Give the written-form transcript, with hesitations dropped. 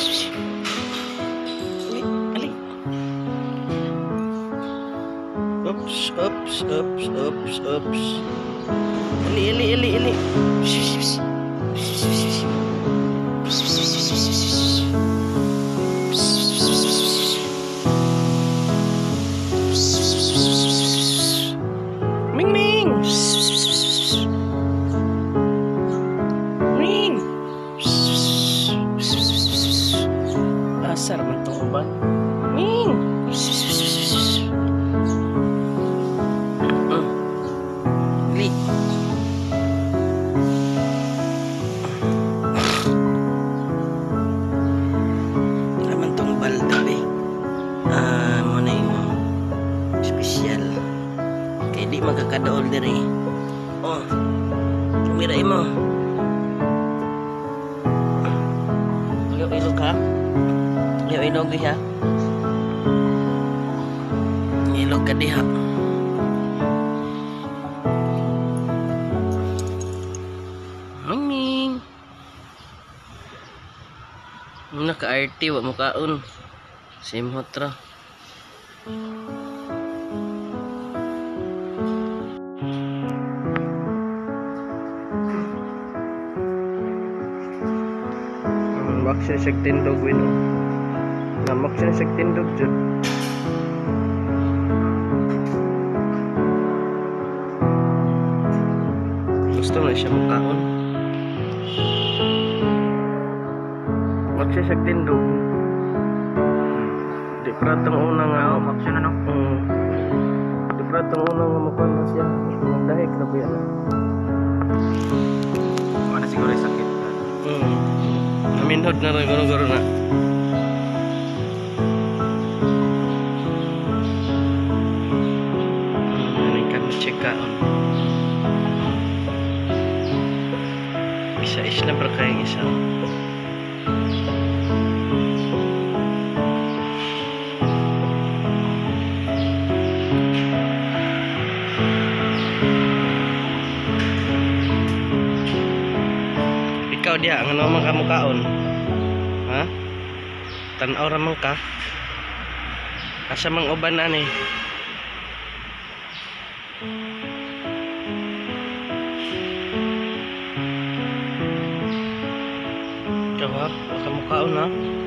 Ali, ali. Oops, oops, oops, oops, oops. Ali, ali, ali, ali. Ming Ming. Ming. Asar man tong uban. Ming. Li. Naman tong balda eh. Muna yung special. Kaya di magkakadaol diri. Oh. Sumiray mo. Ilog ha? Ilog diha. Ilog ka diha. Ming. Naka-RT wa mo kaon. Simhot ra. Namak siya siyag tindog wino. Namak siya siyag tindog dyan. Gusto na siya makaon. Namak siya siyag tindog. Di pratang una nga. Namak siya na no? Di pratang una nga makuha na siya. Magdahik na ba yan? Mana siguro yung sakit. Naminhod na rin gano-gano na. Nanin ka na-check kaon. Isa-is na ba kayong isa? Ikaw diha, ano man ka mukaon? Ha? Tanaw ra man ka? Asa mang uban ani? Ikaw ha? Wala ka mukaon ha?